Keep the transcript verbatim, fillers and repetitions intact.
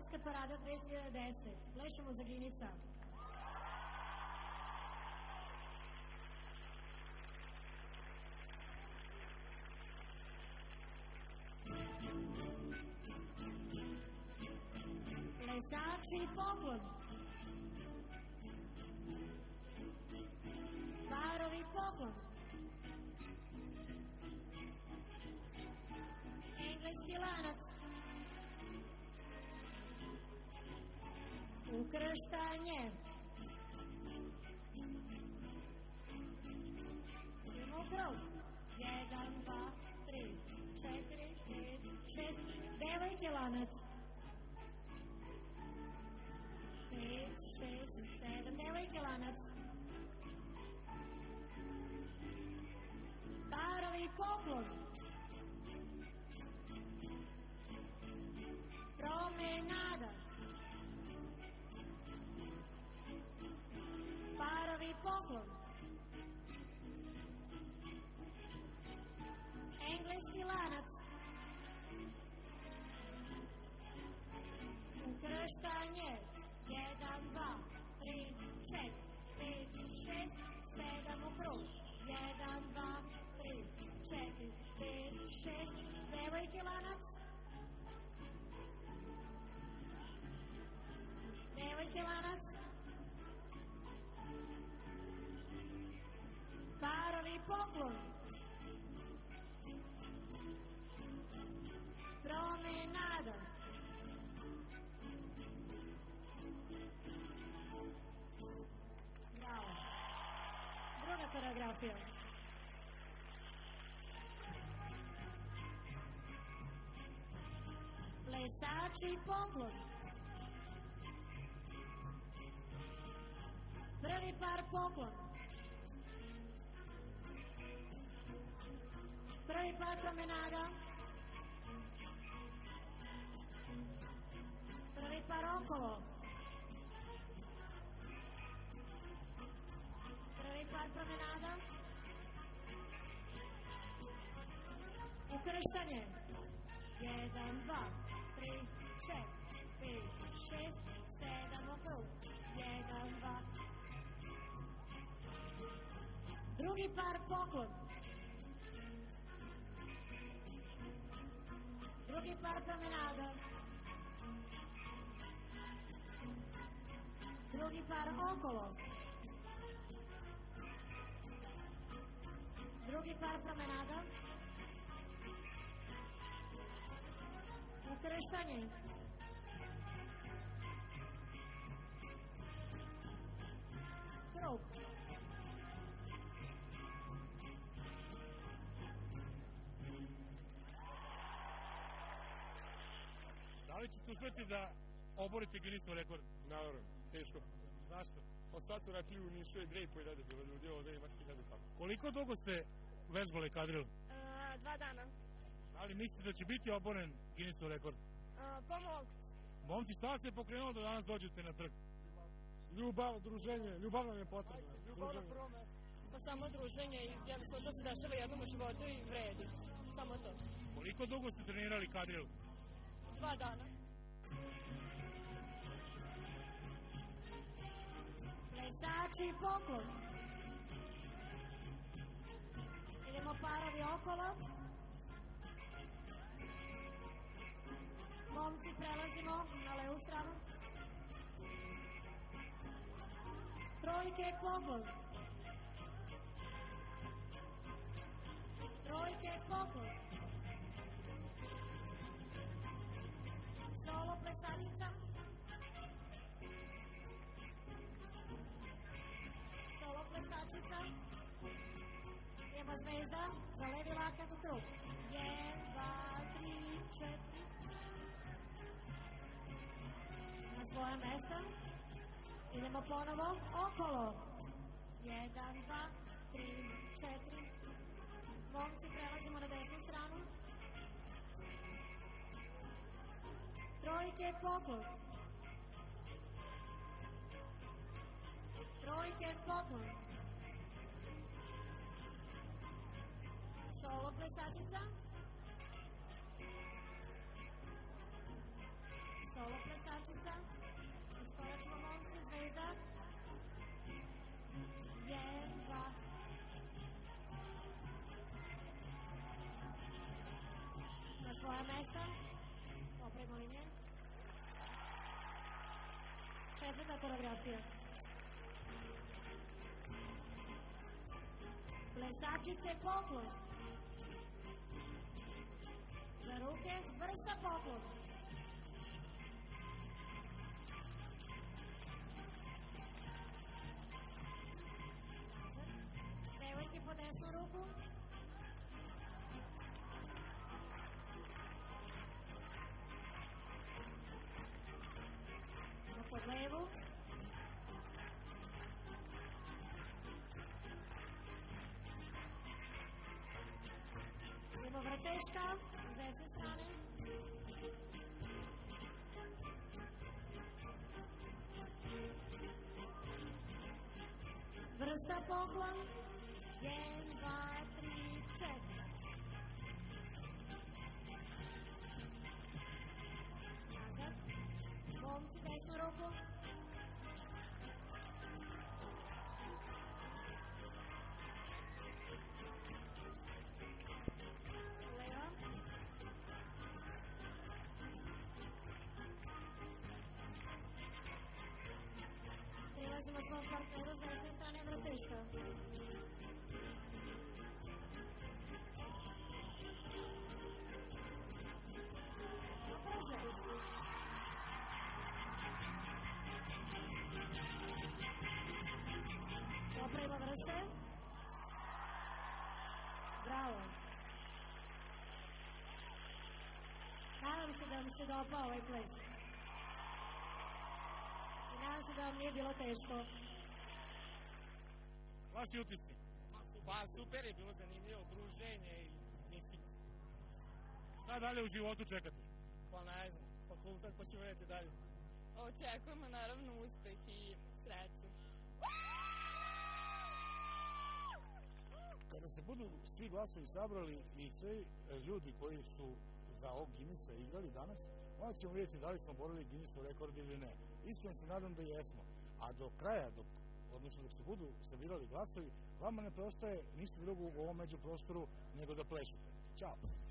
Maska parada dve hiljade deset. Plešemo za Ginica. Plesači poklon. Parovi poklon. Engleski lanac. Ukrštanje. Idemo u krug. Jedan, dva, tri, četiri, pet, šest. Devojke lanac. Pet, šest, sedam. Devojke lanac. Parovi poklon. Promenada. Parovi poklon. Engleski lanac. Ukrštanje. Jedan, dva, tri, četiri, pet, šest, sedam u krug. Jedan, dva, tri, četiri, pet, šest. Devojke lanac. Devojke lanac. Parovi poklon. Promenada. Bravo. Druga koreografija. Plesači poklon. Prvi par poklon. Prvi par promenada. Prvi par okolo. Prvi par promenada. Ukrštanje. Jedan, dva, tri, četiri, pet, šest, sedam u krug. Jedan, dva. Drugi par poklon. Drugi par promenada. Drugi par okolo. Drugi par promenada. Ukrštanje. Krug. Da li ćete uspeti da oborite Guinnessov rekord? Naravno, teško. Zašto? Od sad su rekli u Nišu je dve i po hiljade bilo ljudi, ovdje ima hiljadu tako. Koliko dugo ste vežbali kadril? Uh, dva dana. Da li mislite da će biti oboren Guinnessov rekord? Uh, Pomoć. Momci, šta se pokrenulo da danas dođete na trg? Ljubav, druženje, ljubav nam je potrebna. Ljubav na prvo mesto. Pa samo druženje i jednostavno to se dešava jednom u životu i vredi. Samo to. Koliko dugo ste trenirali kadril? Dva dana. Plesači poklon. Idemo parovi okolo. Momci prelazimo na levu stranu. Trojke poklon. Trojke poklon. Solo plesačica. Solo plesačica. Idemo zvezda za levi lakat u krug. Jedan, dva, tri, četiri. Na svoje mesta. Idemo ponovo okolo. Jedan, dva, tri, četiri. Momci prelazimo na desnu stranu. Trojke poklon. Trojke poklon. Solo plesačica. Solo plesačica. plesačica. Iskoračimo momci, Zvezda. Jedan, dva. Na svoja mesta. Popravimo linije. Četvrta koreografija. Plesačice poklon. Za ruke, vrsta poklon. Devojke po desnu ruku. Pod levu. Idemo vrteška s desne strane. Vrsta poklon. Jedan, dva, tri, četiri. Nazad. Momci, desnu ruku. Leva. Prilazimo svom partneru s desne strane vrteška. Brže. Popravimo vrste. Bravo. Nadam se da vam se dopao ovaj ples. I nadam se da vam nije bilo teško. Vaši utisci? Pa super je bilo zanimljivo, druženje i mislim. Šta dalje u životu čekate? Pa ne znam, fakultet pa ćemo vidjeti dalje. Očekujemo naravno uspeh i sreću. Kada se budu svi glasovi sabrali i svi ljudi koji su za ovog Guinnessa igrali danas, onda ćemo vidjeti da li smo borili Guinnessov rekord ili ne. Iskreno se nadam da jesmo. A do kraja, dok, odnosno dok se budu sabirali glasovi, vama ne preostaje ništa drugo u ovom međuprostoru nego da plešete. Ćao!